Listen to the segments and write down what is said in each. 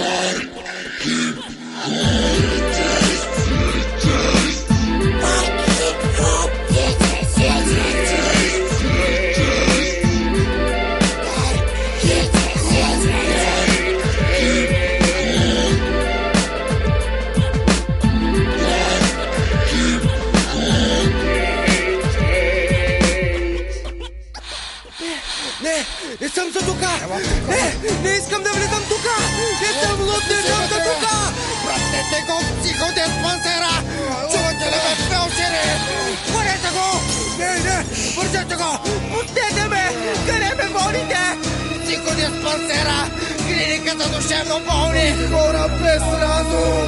Не съм за тука! Не искам да влизам тука! Не съм луд, не съм за тука! Пратете го в психодиспансера! Чувате ли ме, фелшери? Хванете го! Не! Вържете го! Пустете ме! Къде ме водите? Психодиспансера! Клиника за душевно болни! Хора без разум!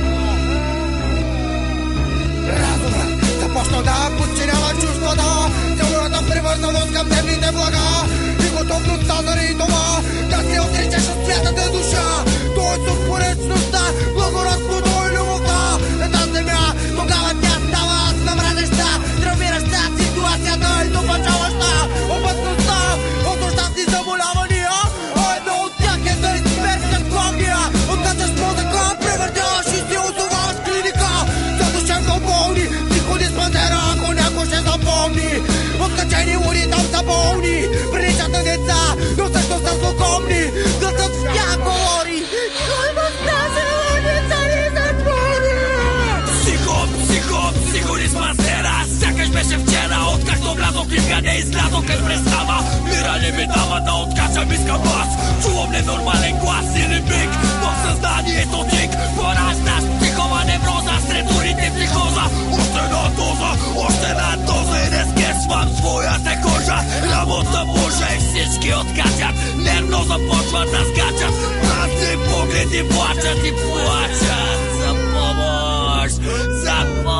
Разумът започна да подчинява чувствата, целурата привързаност към дневните блага и готовността заради това да се отричаш от святата душа. Тоест от поречността, благородството и любовта на тази земя. Тогава тя става намразеща, травмираща ситуацията и допачаваща опасността от ужасни заболявания. А едно от тях е да измерка главния, откачаш мозъка, превъртяваш и си озоваваш клиника за душевно болни. Диспансера, ако някой ще запомни, откачени луди там са болни, приличат на деца, но също са злокомни. Гласът в тях говори: кой в тази лудница ни затвори? Психодиспансера, сякаш беше вчера, откакто влязох клиника не излязох без представа. Мира не ми дава да откачам, искам аз. Чувам ненормален глас или бик, но в съзнанието тик пораждаш психова невроза, сред урите психоза. Още една доза и не скесвам своята кожа. Работа Божа и всички откачат, нервно започват да скачат. Празни погледи плачат и плачат за помощ, за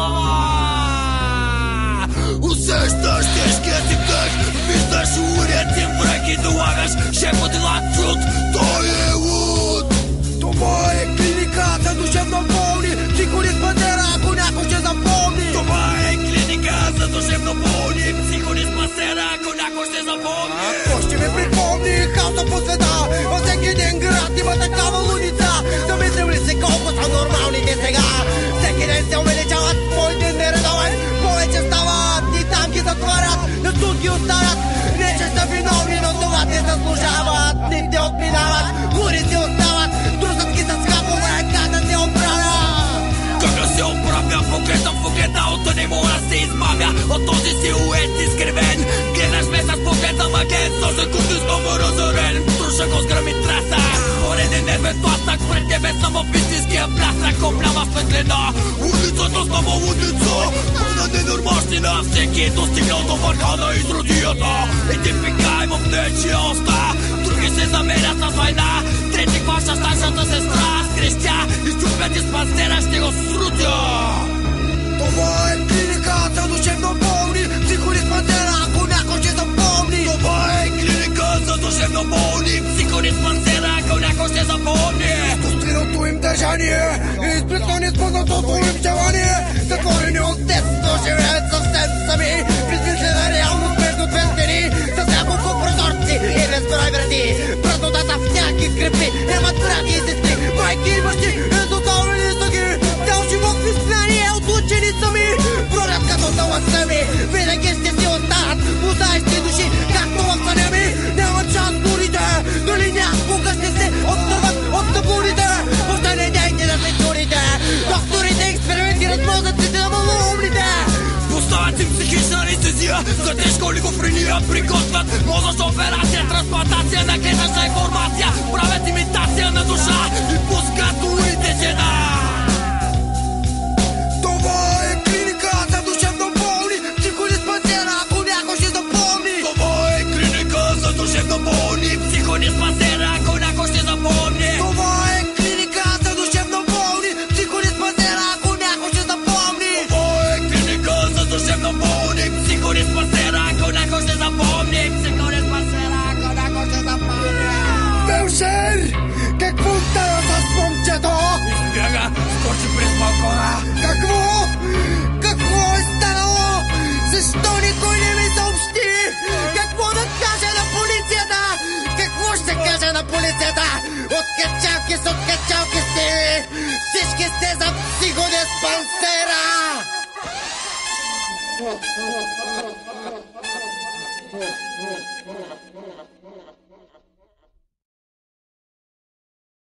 помощ. Усещаш тежкият ти вдъх, виждаш урият ти връх и долагаш шепотила труд. Той е луд. Това е клиника за душевно болни, психодиспансера, ако някой ще запомни. Това е клиника за душевно болни, психодиспансера, ако някой ще запомни. Ако ще ми припомни хаоса по света, във всеки един град има такава лудница. Замислим ли се колко са нормалните сега? Всеки ден се увеличават, твоите нередовен повече стават и там ги затварят, на суд ги оставят. Не че са виновни, но това те заслужават. Не те отминават, гори си остават, трусът ги с хапове, как да се оправят. Как да се оправя, погледам в огледалото, не мога да се избавя от този силует изкривен. Гледаш ме с поглед на маген, но секунди снова разорен. Труша го с гръм и траса, ореден нервен тласък, пред тебе съм в истинския плясък. Облява светлина, улицата става лудница, пълна ненормалщина. Всеки е достигнал до върха на изродията, един пикай в нечия уста, други се замерят с война, трети хваща старшата сестра с крещя и чупят диспансера, ще го срутя. Това е клиника за душевно болни, психодиспансера, ако някой ще запомни. Това е клиника за душевно болни, психодиспансера, ако някой ще запомни. Изкуственото им държание и изплитани с познатото им желание, затворени от детство живеят съвсем сами, безмислена реалност между две стени, с няколко прозорци и безброй врати. Празнотата в тях ги скрепи, нямат брати и сестри, майки и бащи, езоталени са ги. Цял живот в изгнание, отлучени сами, бродят като дълъг сами, винаги ще си остават мозаични души, както в съня ми. Нямат шанс дорите, дали някога ще се отърват от таблурите. Въобще не дейте да се чурите, докторите експериментират мозъците на малоумните. Поставят им психична анестезия за тежка олигофрения, приготвят мозъчна операция, трансплантация на клетъчна информация, правят имитация на душа и пускат урите жена. Това е клиника за душевно болни, психодиспансера, ако някой ще запомни. Това е клиника за душевно болни, психодиспансера, ако някой ще запомни. Това е клиника за душевно болни, психодиспансера, ако някой ще запомни. Това е клиника за душевно болни, психодиспансера, ако някой ще запомни. Психодиспансера, ако някой ще запомни. Фелшер, какво става с момчето? Избяга, скочи през балкона. Какво? Какво е станало? Защо никой не ми съобщи? Какво да кажа на полицията? Какво ще кажа на полицията? Откачавки с откачавки. Maldita psicodespansera!